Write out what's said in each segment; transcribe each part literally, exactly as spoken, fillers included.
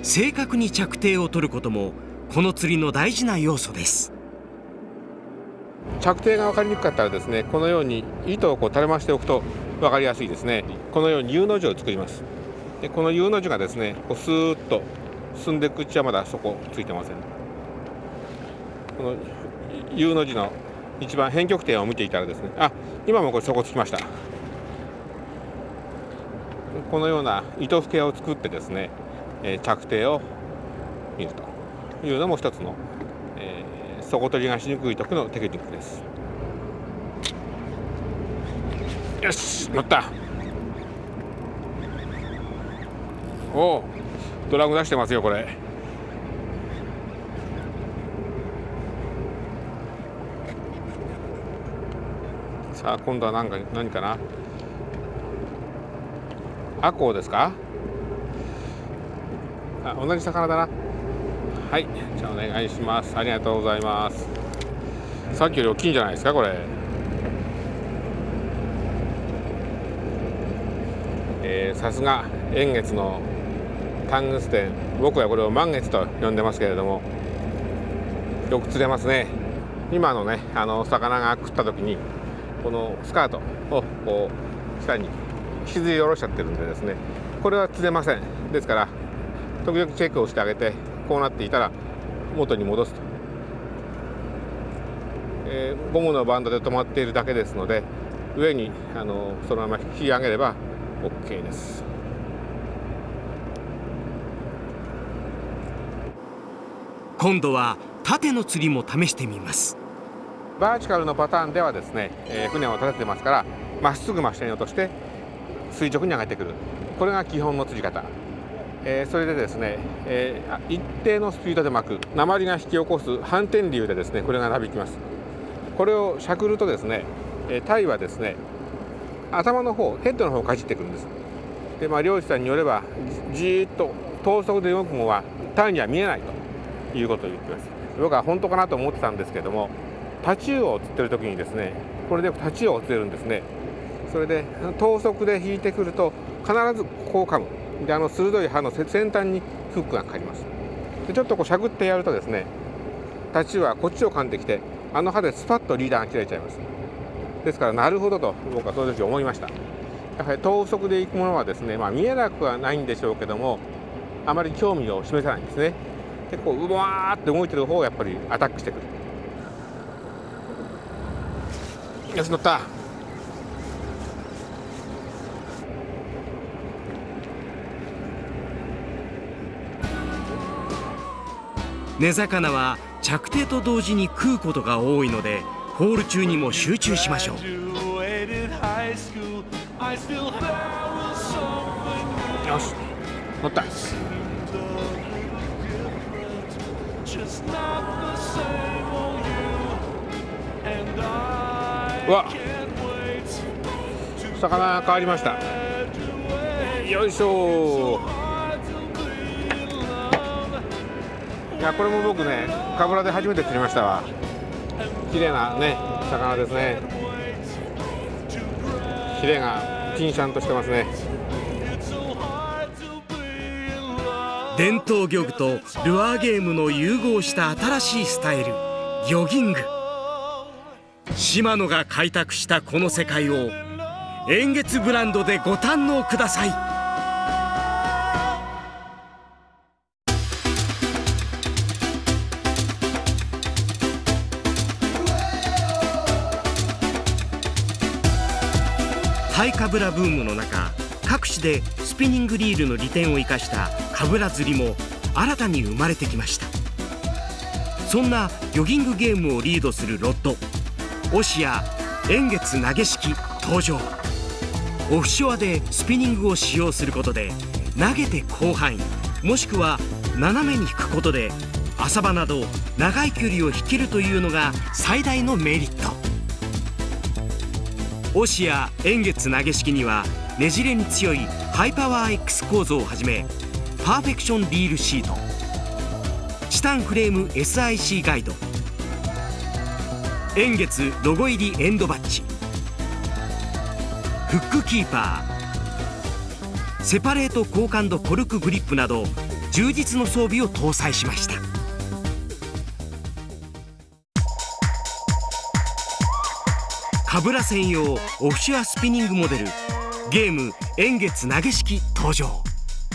正確に着底を取ることもこの釣りの大事な要素です。 着底が分かりにくかったらですね、このように糸をこう垂れ回しておくと分かりやすいですね。このように U の字を作ります。でこの U の字がですね、こうスーッと進んでいくうちはまだそこついてません。この U の字の一番変極点を見ていたらですね、あ、今もこれそこつきました。このような糸付けを作ってですね、えー、着底を見るというのも一つの、えー、底取りがしにくい時のテクニックです。よし、乗った。おお、ドラグ出してますよこれ。さあ今度は何か何かな。アコウですか。あ、同じ魚だな。はい、じゃあお願いします。ありがとうございます。さっきより大きいんじゃないですかこれ。えー、さすが円月のタングステン、僕はこれを満月と呼んでますけれども、よく釣れますね。今のね、あの魚が食った時にこのスカートをこう下に引きずり下ろしちゃってるんでですね、これは釣れません。ですから時々チェックをしてあげて、こうなっていたら元に戻すと、えー、ゴムのバンドで止まっているだけですので、上にあのそのまま引き上げれば OK です。 今度は縦の釣りも試してみます。 バーチカルのパターンではですね、えー、船を立ててますからまっすぐ真下に落として垂直に上げてくる、これが基本の釣り方。えー、それでですね、えー、一定のスピードで巻く、鉛が引き起こす反転流でですね、これがなびきます。これをしゃくるとですね、えー、タイはですね、頭の方、ヘッドの方をかじってくるんです。で、まあ、漁師さんによればじーっと等速で動くのはタイには見えないということを言ってます。僕は本当かなと思ってたんですけども、タチウオを釣ってる時にですね、これでタチウオを釣れるんですね。それで等速で引いてくると必ずこう噛む。で、あの鋭い刃の先端にフックがかかります。でちょっとこうしゃくってやるとですね、タチウオはこっちを噛んできて、あの刃でスパッとリーダーが切れちゃいます。ですからなるほどと僕はその時思いました。やはり等速でいくものはですね、まあ、見えなくはないんでしょうけども、あまり興味を示さないんですね。結構うわーって動いてる方をやっぱりアタックしてくる。よし、乗った。 根魚は着底と同時に食うことが多いので、ホール中にも集中しましょう。 よし、乗った。うわ、魚変わりました。よいしょ。いや、これも僕ね、カブラで初めて釣りましたわ。綺麗なね、魚ですね。ヒレがピンシャンとしてますね。 伝統漁具とルアーゲームの融合した新しいスタイル、ギョギング。島野が開拓したこの世界を円月ブランドでご堪能ください。タイカブラブームの中、各地でスピニングリールの利点を生かしたカブラ釣りも新たに生まれてきました。そんなギョギングゲームをリードするロッド、オシア円月投げ式登場。オフショアでスピニングを使用することで、投げて広範囲もしくは斜めに引くことで浅場など長い距離を引けるというのが最大のメリット。オシア円月投げ式にはねじれに強いハイパワー X 構造をはじめ、パーフェクションリールシート、チタンフレーム エスアイシー ガイド、円月ロゴ入りエンドバッジ、フックキーパー、セパレート高感度コルクグリップなど充実の装備を搭載しました。カブラ専用オフショアスピニングモデルゲーム円月投げ式登場。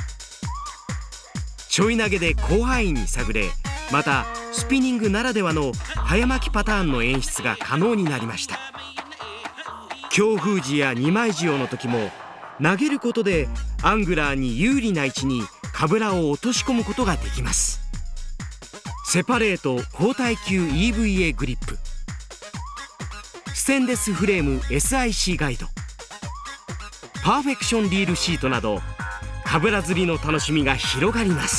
ちょい投げで広範囲に探れ、またスピニングならではの早巻きパターンの演出が可能になりました。強風時や二枚塩の時も投げることでアングラーに有利な位置にカブラを落とし込むことができます。セパレート高耐久 イーブイエー グリップ、ステンレスフレーム エスアイシー ガイド、パーフェクションリールシートなどカブラ釣りの楽しみが広がります。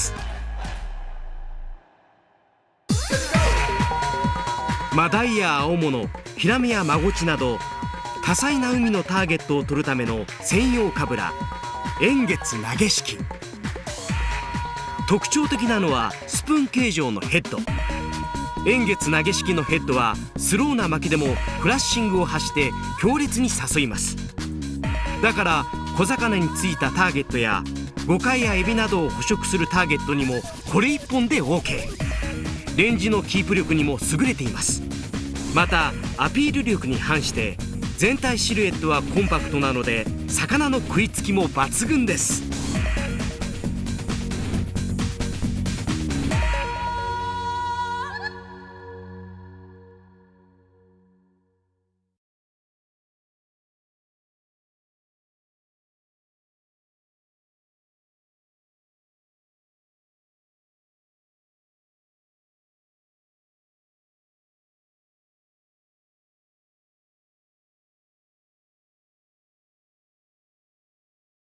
マダイや青物、ヒラメやマゴチなど多彩な海のターゲットを取るための専用カブラ円月投げ式。特徴的なのはスプーン形状のヘッド。円月投げ式のヘッドはスローな巻きでもフラッシングを発して強烈に誘います。だから小魚についたターゲットやゴカイやエビなどを捕食するターゲットにもこれいっぽんで オーケー。 レンジのキープ力にも優れています。またアピール力に反して全体シルエットはコンパクトなので魚の食いつきも抜群です。